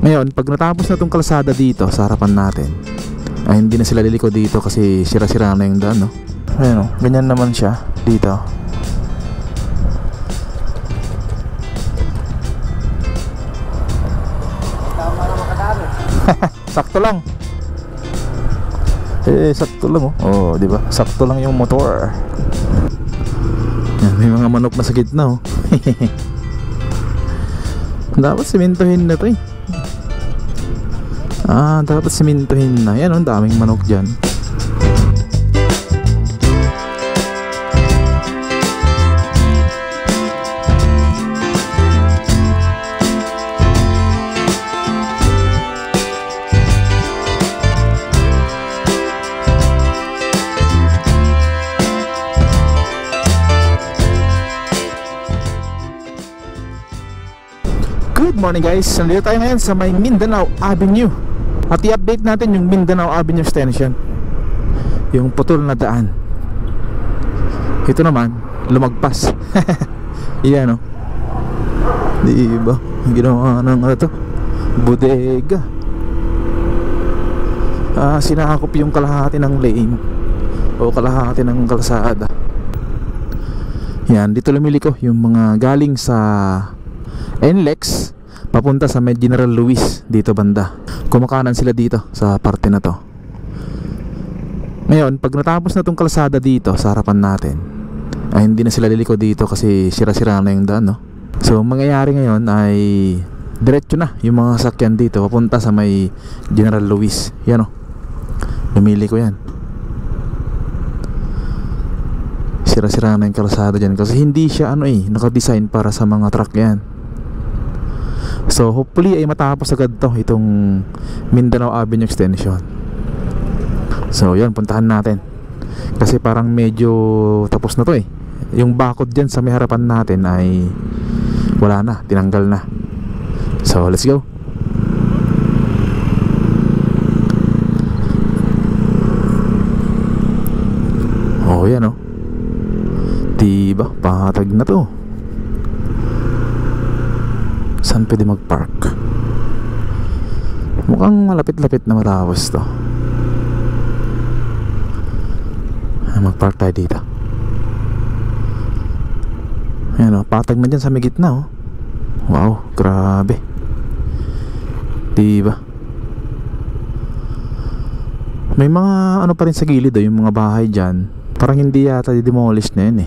Ngayon, pag natapos na tong kalsada dito sa harapan natin, ay hindi na sila liliko dito kasi sira-sira na yung daan, no? Ayun, ganyan naman siya dito. Tama na makadami. Sakto lang. Sakto lang, oh. Oh, di ba? Sakto lang yung motor. Yan, may mga manok na sa gitna, oh. Dapat simentohin na to, eh. Dapat simentohin na. Yan, oh, daming manok dyan. Good morning guys, nandito tayo ngayon sa may Mindanao Avenue. At i-update natin yung Mindanao Avenue extension, yung putol na daan. Ito naman, lumagpas. Iyan, oh. Diba? Ginawa ng ano to? Bodega. Sinakop yung kalahati ng lane o kalahati ng kalsada. Yan, dito lumiliko yung mga galing sa NLEX papunta sa may General Luis dito banda. Kumakanan sila dito sa parte na to. Ngayon, pag natapos na tong kalsada dito sa harapan natin, ay hindi na sila liliko dito kasi sira-sira na yung daan, no? So, mangyayari ngayon ay diretso na yung mga sakyan dito papunta sa may General Luis. Yan, oh. Lumiliko yan. Sira-sira na yung kalsada dyan kasi hindi siya nakadesign para sa mga truck yan. So hopefully ay matapos agad to itong Mindanao Avenue extension. So yun, puntahan natin kasi parang medyo tapos na to, eh. Yung bakod dyan sa may harapan natin ay wala na, tinanggal na. So let's go. Oh yan, oh. Diba, patag na to. Saan pwede mag-park? Mukhang malapit-lapit na matapos to. Mag-park tayo dito. Ayan, oh, patag na dyan sa may gitna, oh. Wow, grabe. Diba? May mga pa rin sa gilid, oh, yung mga bahay dyan. Parang hindi yata demolish na yun, eh.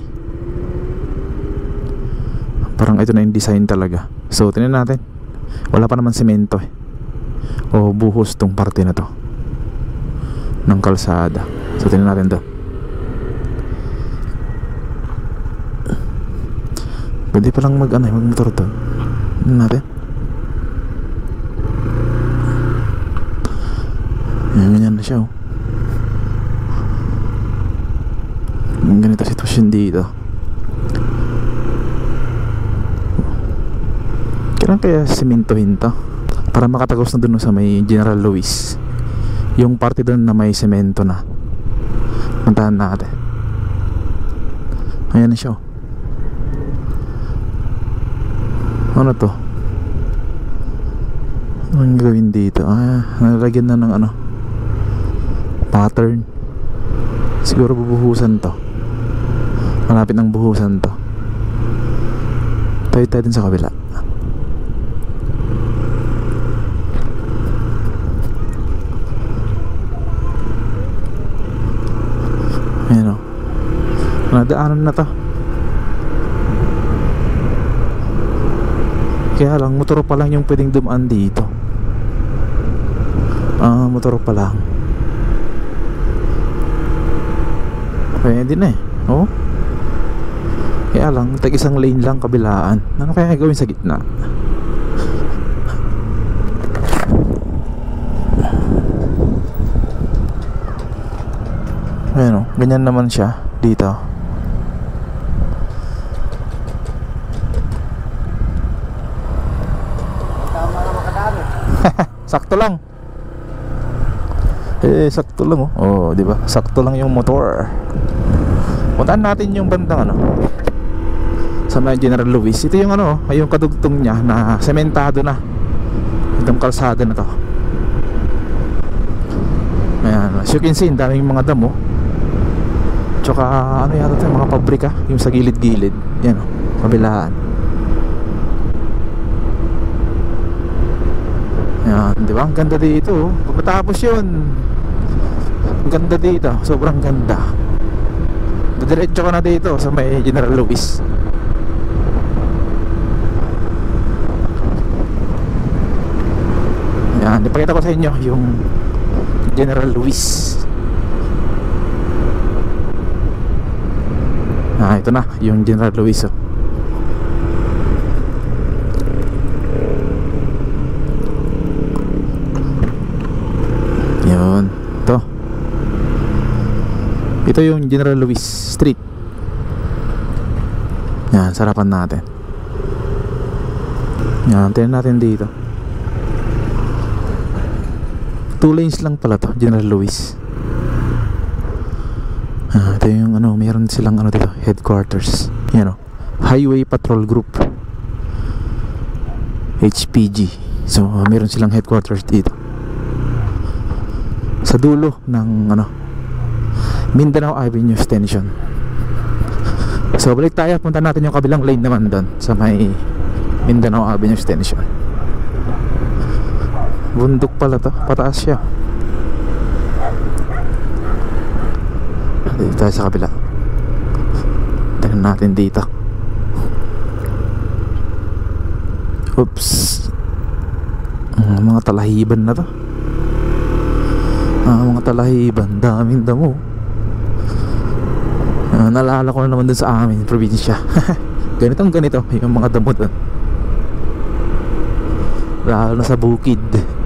Parang ito na yung design talaga. So tingnan natin. Wala pa naman semento, eh, o buhos tong parte na to ng kalsada. So tingnan natin to. Pwede palang mag-motor to. Tingnan natin. Yan, ganyan na siya, oh. Yung ganito sitwasyon dito. Kailan kaya simentohin to para makatagos na dun sa may General Luis, yung parte dun na may semento na. Puntahan natin. Ayan na siya, oh. Ano to? Anong gawin dito? Nalagyan na ng pattern. Siguro bubuhusan to. Malapit ng buhusan to. Tayo din sa kabila. Ayan, oh. Nadaanan na to. Kaya lang, motor pa lang yung pwedeng dumaan dito. Motor pa lang. Pwede na, eh. Oh. Kaya lang, tag-isang lane lang kabilaan. Ano kaya gawin sa gitna? Ayan, oh. Ganyan naman siya dito. Tama na makadami. Sakto lang. Sakto lang, oh. Oh, di ba? Sakto lang yung motor. Puntaan natin yung bandang sa may General Luis. Ito yung yung kadugtong niya na sementado na. itong kalsada na to. Ayan, as you can see, daming mga damo. Tsaka ano yata ito, mga pabrika, yung sa gilid-gilid. Yan o, kabilaan. Ayan, di ba? Ang ganda dito. Pag matapos yun, ang ganda dito, sobrang ganda. Diretso ko na dito sa may General Luis. Ayan, ipakita ko sa inyo yung General Luis. Ito na yung General Luis. Yun, ito yung General Luis Street. Yan, sarapan natin. Yan, tingnan natin dito. 2 lanes lang pala to, General Luis. Ito yung ano, meron silang ano dito, headquarters. Yan o, Highway Patrol Group, HPG. So meron silang headquarters dito sa dulo ng ano, Mindanao Avenue Extension. So balik tayo, punta natin yung kabilang lane naman doon sa may Mindanao Avenue Extension. Bundok pala to, pataas siya. Dito tayo sa kabila. Tingnan natin dito. Oops. Mga talahiban na to. Mga talahiban, daming damo. Naalala ko na naman dun sa amin, probinsya. Ganitong ganito yung mga damo dun, lalo na sa bukid.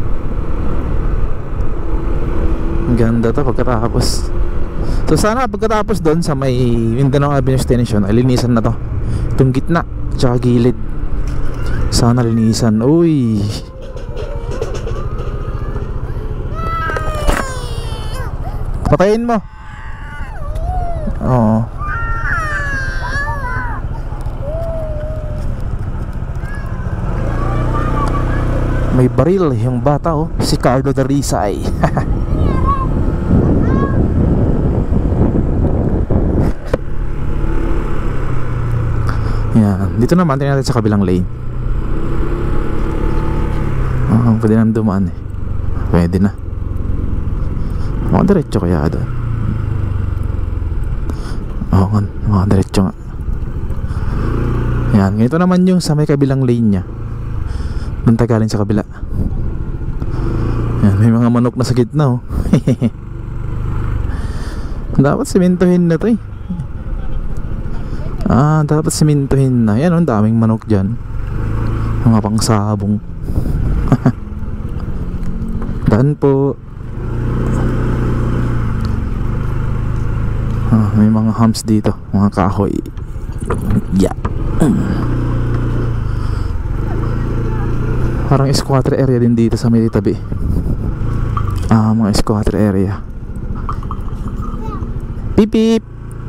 Ang ganda to pagkatapos. So sana pagkatapos doon sa may Mindanao Avenue Extension ay linisan na to, itong gitna tsaka gilid. Sana linisan. Uy, patayin mo. Oo. May baril yung bata oh, si Carlo Darisay. Yan, dito naman tingnan natin sa kabilang lane. Pwede na dumaan eh. Pwede na. Mga diretso kaya doon. Mga diretso nga. Yan, ganito naman yung sa may kabilang lane nya. Doon tayo galing sa kabila. Yan, may mga manok na sa gitna oh. Dapat simentohin na to eh. Dapat simentohin na. Yan oh, daming manok dyan. Mga pangsabong. Daan po. May mga humps dito, mga kahoy. Yeah. Parang squatter area din dito sa may tabi. Mga squatter area. Beep beep.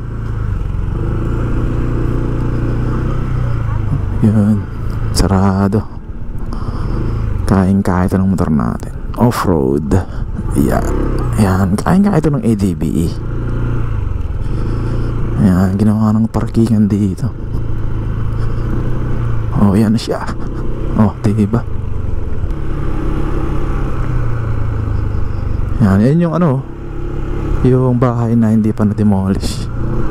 Yun, sarado. Kain-kain ito ng motor natin. Off-road. Yeah. Yan, kain-kain ito ng ADBE. Yan, ginawa ng parkingan dito. Oh, yan siya. Oh, diba? Yan yung ano, yung bahay na hindi pa na-demolish.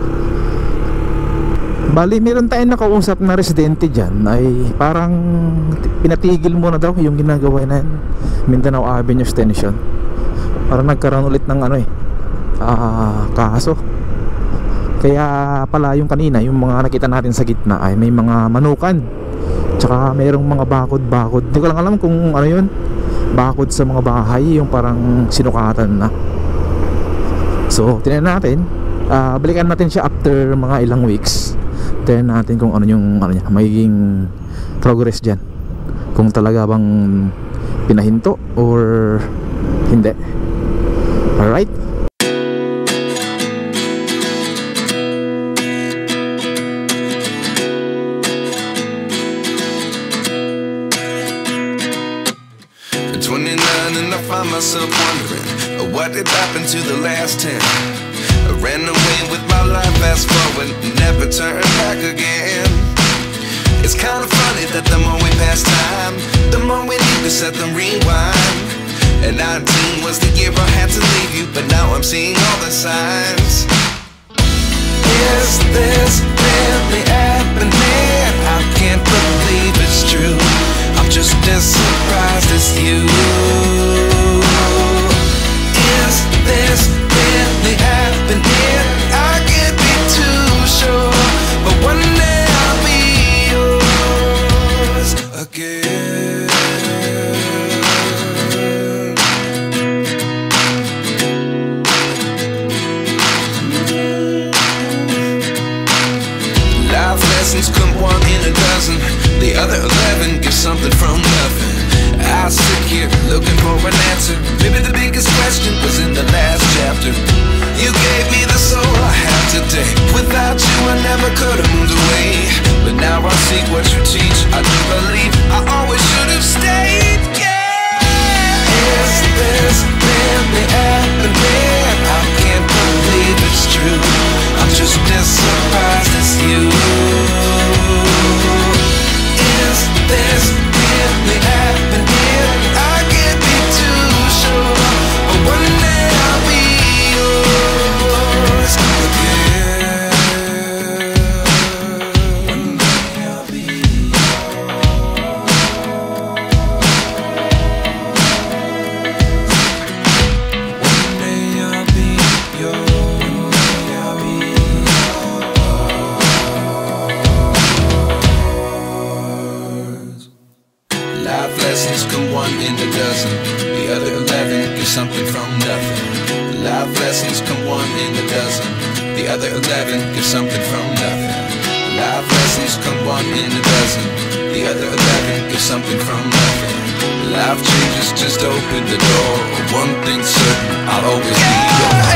Bali, meron tayong nakausap na residente dyan, ay parang pinatigil muna daw yung ginagawa na Mindanao Avenue Extension. Parang nagkaroon ulit ng ano kaso. Kaya pala yung kanina, yung mga nakita natin sa gitna ay may mga manukan, tsaka mayroong mga bakod-bakod. Hindi ko lang alam kung ano yun, bakod sa mga bahay, yung parang sinukatan na. So tingnan natin, balikan natin siya after mga ilang weeks. Tingnan natin kung ano yung ano niya, magiging progress dyan, kung talaga bang pinahinto or hindi. Alright. 29 and I find myself wondering, what did happen to the last 10? I ran away with my life, fast forward, never turn back again. It's kind of funny that the more we pass time, the more we need to set them rewind. And 19 was the year I had to leave you, but now I'm seeing all the signs. Is this really happening? I can't believe it's true. I'm just as surprised as you. Is this really happening? I can't be too sure, but one day I'll be yours again. Life lessons come one in a dozen, the other 11 give something from nothing. I sit here looking for an answer. Maybe the biggest question was in the last chapter. You gave me the soul I have today. Without you I never could have moved away. But now I see what you teach. I do believe I always should have stayed. Yeah. Is this really happening? I can't believe it's true. I'm just as surprised as you. Is this really happening? I can't be too sure, but one day I'll be yours again. One day I'll be yours. One day I'll be yours. One day I'll be yours. Life lessons come one in a dozen, the other 11 give something from nothing. Life lessons come one in a dozen, the other 11 give something from nothing. Life lessons come one in a dozen, the other 11 give something from nothing. Life changes just open the door. One thing's certain, I'll always be yours.